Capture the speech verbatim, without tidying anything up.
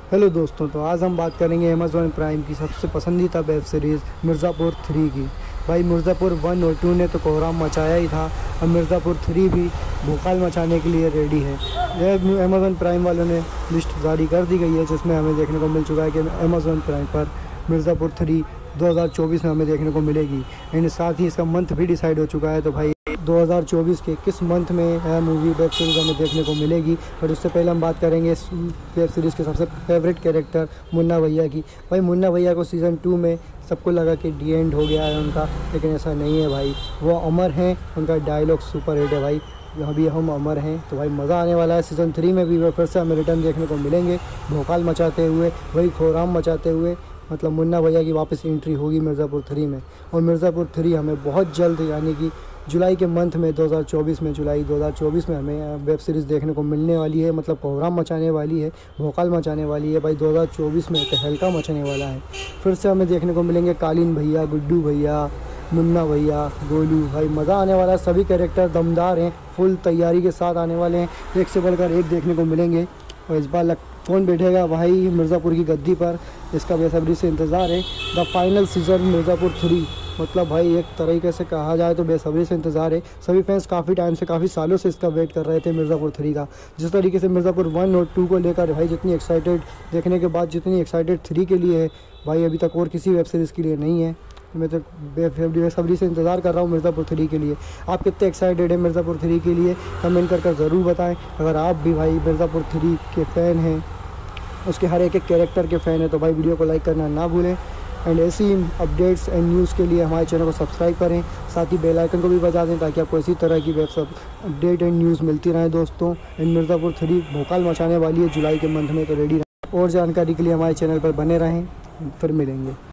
Hello दोस्तों, तो आज हम बात करेंगे अमेज़ॉन प्राइम की सबसे पसंदीदा वेब सीरीज़ मिर्ज़ापुर थ्री की। भाई मिर्ज़ापुर वन और टू ने तो कोहराम मचाया ही था, अब मिर्ज़ापुर थ्री भी भूखाल मचाने के लिए रेडी है। यह अमेज़ॉन प्राइम वालों ने लिस्ट जारी कर दी गई है, जिसमें हमें देखने को मिल चुका है कि अमेज़ॉन प्राइम पर मिर्ज़ापुर थ्री दो हज़ार चौबीस में हमें देखने को मिलेगी। एंड साथ ही इसका मंथ भी डिसाइड हो चुका है। तो भाई दो हज़ार चौबीस के किस मंथ में यह मूवी वेब सीरीज़ हमें देखने को मिलेगी। पर उससे पहले हम बात करेंगे इस वेब सीरीज़ के सबसे फेवरेट कैरेक्टर मुन्ना भैया की। भाई मुन्ना भैया को सीज़न टू में सबको लगा कि डी एंड हो गया है उनका, लेकिन ऐसा नहीं है भाई। वो अमर हैं, उनका डायलॉग सुपर हिट है भाई, अभी हम अमर हैं। तो भाई मज़ा आने वाला है। सीज़न थ्री में भी वो फिर से हमें रिटर्न देखने को मिलेंगे, भोकाल मचाते हुए, वही खोराम मचाते हुए। मतलब मुन्ना भैया की वापस एंट्री होगी मिर्ज़ापुर थ्री में। और मिर्ज़ापुर थ्री हमें बहुत जल्द, यानी कि जुलाई के मंथ में दो हज़ार चौबीस में जुलाई दो हज़ार चौबीस में हमें वेब सीरीज़ देखने को मिलने वाली है। मतलब कोहराम मचाने वाली है, भोकाल मचाने वाली है भाई। दो हज़ार चौबीस में तहलका मचाने वाला है। फिर से हमें देखने को मिलेंगे कालीन भैया, गुड्डू भैया, मुन्ना भैया, गोलू। भाई मज़ा आने वाला है। सभी कैरेक्टर दमदार हैं, फुल तैयारी के साथ आने वाले हैं, एक से बढ़कर एक देखने को मिलेंगे। और इस बार लग कौन बैठेगा भाई मिर्ज़ापुर की गद्दी पर, इसका बेसब्री से इंतज़ार है। The final season Mirzapur three, मतलब भाई एक तरीके से कहा जाए तो बेसब्री से इंतज़ार है। सभी फैंस काफ़ी टाइम से, काफ़ी सालों से इसका वेट कर रहे थे मिर्ज़ापुर थ्री का। जिस तरीके से मिर्ज़ापुर वन और टू को लेकर भाई जितनी एक्साइटेड देखने के बाद जितनी एक्साइटेड थ्री के लिए है भाई, अभी तक और किसी वेब सीरीज़ के लिए नहीं है। मैं तो बेसब्री से इंतज़ार कर रहा हूँ मिर्ज़ापुर थ्री के लिए। आप कितने एक्साइटेड हैं मिर्ज़ापुर थ्री के लिए, कमेंट कर कर ज़रूर बताएं। अगर आप भी भाई मिर्ज़ापुर थ्री के फ़ैन हैं, उसके हर एक एक कैरेक्टर के फ़ैन हैं, तो भाई वीडियो को लाइक करना ना भूलें। एंड ऐसी अपडेट्स एंड न्यूज़ के लिए हमारे चैनल को सब्सक्राइब करें, साथ ही बेल आइकन को भी बजा दें, ताकि आपको इसी तरह की वेब सब अपडेट एंड न्यूज़ मिलती रहे दोस्तों। एंड मिर्ज़ापुर थ्री भोकाल मचाने वाली है जुलाई के मंथ में, तो रेडी रहें। और जानकारी के लिए हमारे चैनल पर बने रहें। फिर मिलेंगे।